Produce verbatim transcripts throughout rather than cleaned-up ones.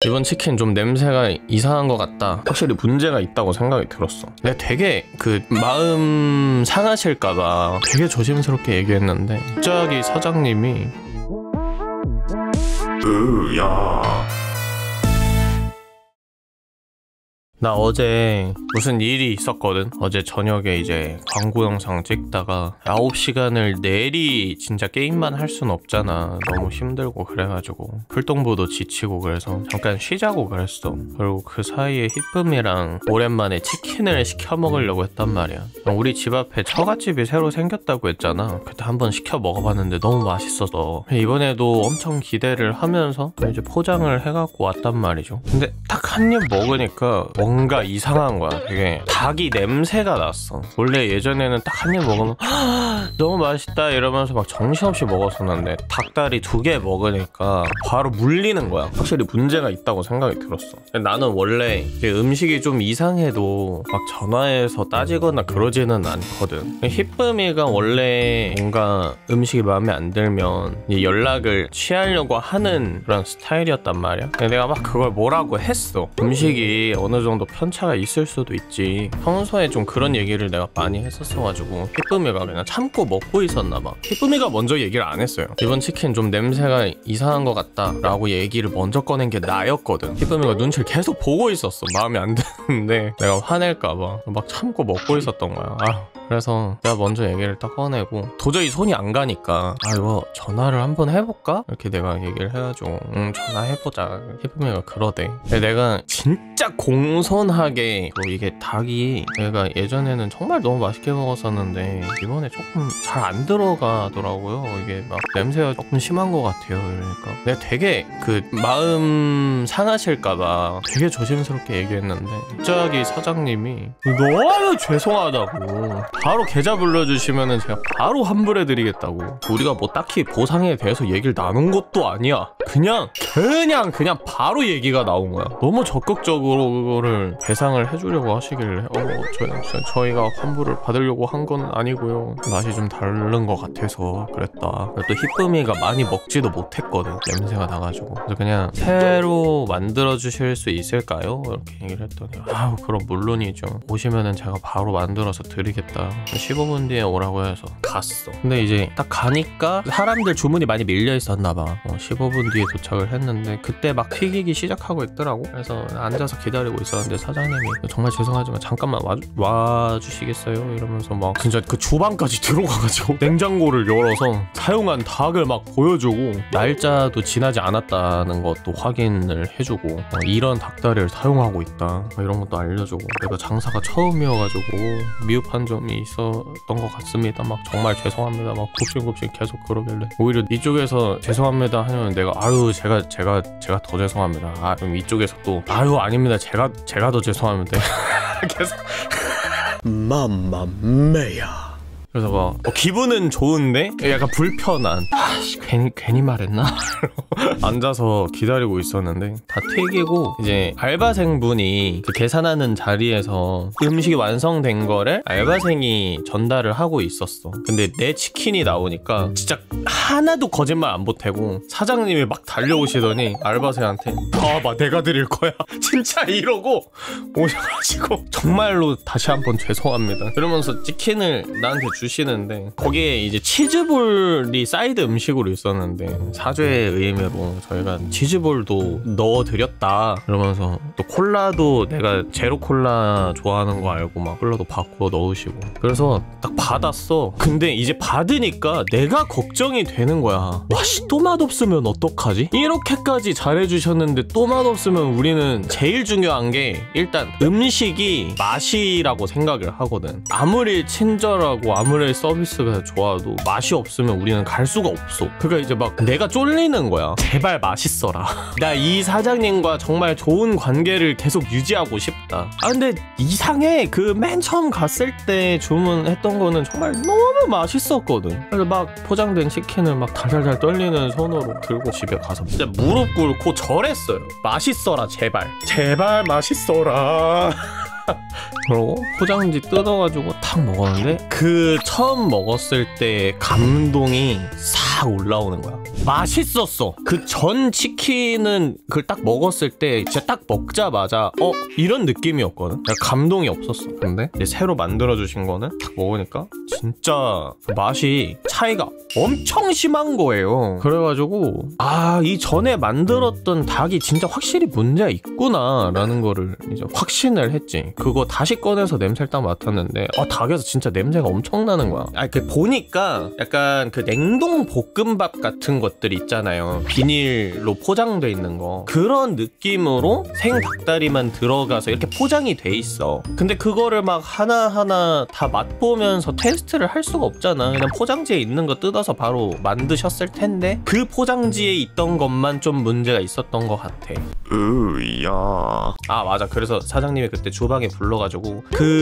이번 치킨 좀 냄새가 이상한 것 같다, 확실히 문제가 있다고 생각이 들었어. 내가 되게 그 마음 상하실까봐 되게 조심스럽게 얘기했는데 갑자기 사장님이 으야 나 어제 무슨 일이 있었거든. 어제 저녁에 이제 광고 영상 찍다가 아홉 시간을 내리 진짜 게임만 할 순 없잖아. 너무 힘들고 그래가지고 풀동부도 지치고 그래서 잠깐 쉬자고 그랬어. 그리고 그 사이에 히쁨이랑 오랜만에 치킨을 시켜 먹으려고 했단 말이야. 우리 집 앞에 처갓집이 새로 생겼다고 했잖아. 그때 한번 시켜 먹어봤는데 너무 맛있어서 이번에도 엄청 기대를 하면서 이제 포장을 해갖고 왔단 말이죠. 근데 딱 한 입 먹으니까 뭔가 이상한 거야. 되게 닭이 냄새가 났어. 원래 예전에는 딱 한 입 먹으면 너무 맛있다 이러면서 막 정신없이 먹었었는데 닭다리 두 개 먹으니까 바로 물리는 거야. 확실히 문제가 있다고 생각이 들었어. 나는 원래 음식이 좀 이상해도 막 전화해서 따지거나 그러지는 않거든. 히쁨이가 원래 뭔가 음식이 마음에 안 들면 연락을 취하려고 하는 그런 스타일이었단 말이야. 내가 막 그걸 뭐라고 했어. 음식이 어느 정도 편차가 있을 수도 있지. 평소에 좀 그런 얘기를 내가 많이 했었어가지고 히쁨이가 그냥 참고 먹고 있었나봐. 히쁨이가 먼저 얘기를 안 했어요. 이번 치킨 좀 냄새가 이상한 것 같다 라고 얘기를 먼저 꺼낸 게 나였거든. 히쁨이가 눈치를 계속 보고 있었어. 마음에 안 드는데 내가 화낼까봐 막 참고 먹고 있었던 거야. 아휴. 그래서 내가 먼저 얘기를 딱 꺼내고 도저히 손이 안 가니까 아 이거 전화를 한번 해볼까? 이렇게 내가 얘기를 해가지고 응 전화해보자. 히쁨이가 그러대. 근데 내가 진짜 공손하게 이게 닭이 내가 예전에는 정말 너무 맛있게 먹었었는데 이번에 조금 잘 안 들어가더라고요. 이게 막 냄새가 조금 심한 것 같아요. 그러니까 내가 되게 그 마음 상하실까봐 되게 조심스럽게 얘기했는데 갑자기 사장님이 너무 죄송하다고 바로 계좌 불러주시면은 제가 바로 환불해드리겠다고. 우리가 뭐 딱히 보상에 대해서 얘기를 나눈 것도 아니야. 그냥 그냥 그냥 바로 얘기가 나온 거야. 너무 적극적으로 그거를 배상을 해주려고 하시길래 어 저희, 저, 저희가 환불을 받으려고 한 건 아니고요. 맛이 좀 다른 것 같아서 그랬다. 또 히쁨이가 많이 먹지도 못했거든. 냄새가 나가지고. 그래서 그냥 새로 만들어주실 수 있을까요? 이렇게 얘기를 했더니 아우 그럼 물론이죠. 오시면은 제가 바로 만들어서 드리겠다. 십오 분 뒤에 오라고 해서 갔어. 근데 이제 딱 가니까 사람들 주문이 많이 밀려 있었나봐. 어, 십오 분 뒤에 도착을 했는데 그때 막 튀기기 시작하고 있더라고. 그래서 앉아서 기다리고 있었는데 사장님이 정말 죄송하지만 잠깐만 와, 와주시겠어요? 이러면서 막 진짜 그 주방까지 들어가가지고 냉장고를 열어서 사용한 닭을 막 보여주고 날짜도 지나지 않았다는 것도 확인을 해주고 어, 이런 닭다리를 사용하고 있다 이런 것도 알려주고 내가 장사가 처음이어가지고 미흡한 점이 있었던 것 같습니다. 막 정말 죄송합니다. 막 굽신굽신 계속 그러길래 오히려 이쪽에서 죄송합니다 하면 내가 아유 제가 제가 제가 더 죄송합니다. 아 그럼 이쪽에서 또 아유 아닙니다. 제가 제가 더 죄송합니다. 계속 맘마메야. 그래서 막 어, 기분은 좋은데 약간 불편한 아씨 괜히 괜히 말했나? 앉아서 기다리고 있었는데 다 튀기고 이제 알바생분이 그 계산하는 자리에서 음식이 완성된 거를 알바생이 전달을 하고 있었어. 근데 내 치킨이 나오니까 진짜 하나도 거짓말 안 보태고 사장님이 막 달려오시더니 알바생한테 봐봐 내가 드릴 거야 진짜 이러고 오셔가지고 정말로 다시 한번 죄송합니다 이러면서 치킨을 나한테 주시는데 거기에 이제 치즈볼이 사이드 음식으로 있었는데 사죄의 의미로 저희가 치즈볼도 넣어드렸다 그러면서 또 콜라도 내가 제로 콜라 좋아하는 거 알고 막 콜라도 바꾸어 넣으시고 그래서 딱 받았어. 근데 이제 받으니까 내가 걱정이 되는 거야. 와씨 또 맛없으면 어떡하지? 이렇게까지 잘해주셨는데 또 맛없으면 우리는 제일 중요한 게 일단 음식이 맛이라고 생각을 하거든. 아무리 친절하고 아무리 서비스가 좋아도 맛이 없으면 우리는 갈 수가 없어. 그러니까 이제 막 내가 쫄리는 거야. 제발 맛있어라. 나 이 사장님과 정말 좋은 관계를 계속 유지하고 싶다. 아 근데 이상해. 그 맨 처음 갔을 때 주문했던 거는 정말 너무 맛있었거든. 그래서 막 포장된 치킨을 막 달달달 떨리는 손으로 들고 집에 가서 진짜 무릎 꿇고 절했어요. 맛있어라 제발. 제발 맛있어라. 그러고 포장지 뜯어가지고 탁 먹었는데 그 처음 먹었을 때 감동이 싹 올라오는 거야. 맛있었어. 그 전 치킨은 그걸 딱 먹었을 때 진짜 딱 먹자마자 어? 이런 느낌이었거든. 감동이 없었어. 근데 이제 새로 만들어주신 거는 딱 먹으니까 진짜 맛이 차이가 엄청 심한 거예요. 그래가지고 아 이 전에 만들었던 닭이 진짜 확실히 문제가 있구나 라는 거를 이제 확신을 했지. 그거 다시 꺼내서 냄새를 딱 맡았는데 아 닭에서 진짜 냄새가 엄청 나는 거야. 아 그 보니까 약간 그 냉동 볶음밥 같은 것들 있잖아요. 비닐로 포장돼 있는 거. 그런 느낌으로 생 닭다리만 들어가서 이렇게 포장이 돼 있어. 근데 그거를 막 하나하나 다 맛보면서 테스트를 할 수가 없잖아. 그냥 포장지에 있는 거 뜯어서 바로 만드셨을 텐데 그 포장지에 있던 것만 좀 문제가 있었던 것 같아. 으야. 아 맞아. 그래서 사장님이 그때 주방에 불러가지고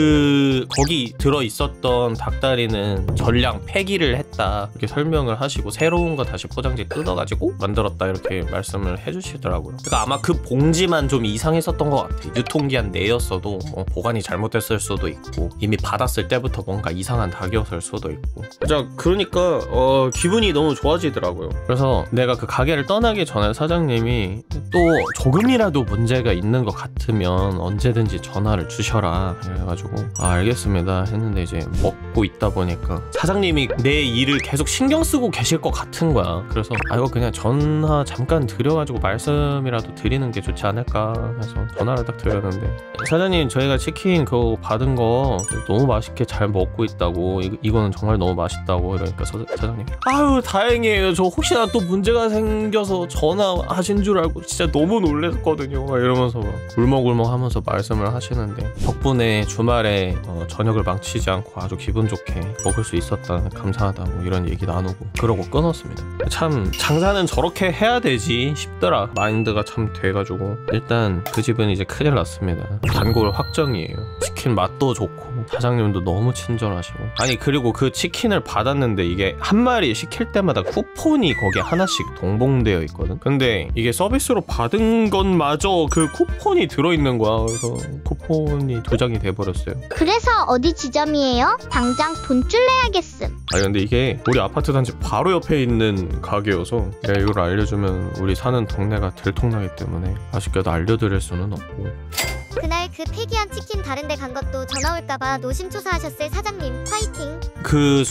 그 거기 들어있었던 닭다리는 전량 폐기를 했다 이렇게 설명을 하시고 새로운 거 다시 포장지 뜯어가지고 만들었다 이렇게 말씀을 해주시더라고요. 그러니까 아마 그 봉지만 좀 이상했었던 것 같아. 유통기한 내였어도 뭐 보관이 잘못됐을 수도 있고 이미 받았을 때부터 뭔가 이상한 닭이었을 수도 있고. 자 그러니까 어, 기분이 너무 좋아지더라고요. 그래서 내가 그 가게를 떠나기 전에 사장님이 또 조금이라도 문제가 있는 것 같으면 언제든지 전화를 주셔라 그래가지고 아 알겠습니다 했는데 이제 먹고 있다 보니까 사장님이 내 일을 계속 신경 쓰고 계실 것 같은 거야. 그래서 아 이거 그냥 전화 잠깐 드려가지고 말씀이라도 드리는 게 좋지 않을까 해서 전화를 딱 드렸는데 사장님 저희가 치킨 그거 받은 거 너무 맛있게 잘 먹고 있다고 이, 이거는 정말 너무 맛있다고 이러니까 서, 사장님이 아유 다행이에요. 저 혹시나 또 문제가 생겨서 전화하신 줄 알고 진짜 너무 놀랐거든요 막 이러면서 막 울먹울먹 하면서 말씀을 하시는데 덕분에 주말에 어, 저녁을 망치지 않고 아주 기분 좋게 먹을 수 있었다 감사하다고 이런 얘기 나누고 그러고 끊었습니다. 참 장사는 저렇게 해야 되지 싶더라. 마인드가 참 돼가지고 일단 그 집은 이제 큰일 났습니다. 단골 확정이에요. 치킨 맛도 좋고 사장님도 너무 친절하시고 아니 그리고 그 치킨을 받았는데 이게 한 마리 시킬 때마다 쿠폰이 거기에 하나씩 동봉되어 있거든. 근데 이게 서비스로 받은 것마저 그 쿠폰이 들어있는 거야. 그래서 쿠폰이 두 장이 돼버렸어요. 그래서 어디 지점이에요? 당장 돈줄 내야겠음. 아니 근데 이게 우리 아파트 단지 바로 옆에 있는 가게여서 내가 이걸 알려주면 우리 사는 동네가 들통나기 때문에 아쉽게도 알려드릴 수는 없고. 그날 그 폐기한 치킨 다른 데 간 것도 전화 올까봐 노심초사하셨을 사장님 화이팅. 그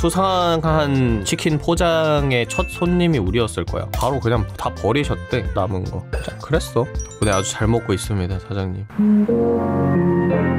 수상한 치킨 포장의 첫 손님이 우리였을 거야. 바로 그냥 다 버리셨대 남은 거. 자, 그랬어. 덕분에 아주 잘 먹고 있습니다 사장님.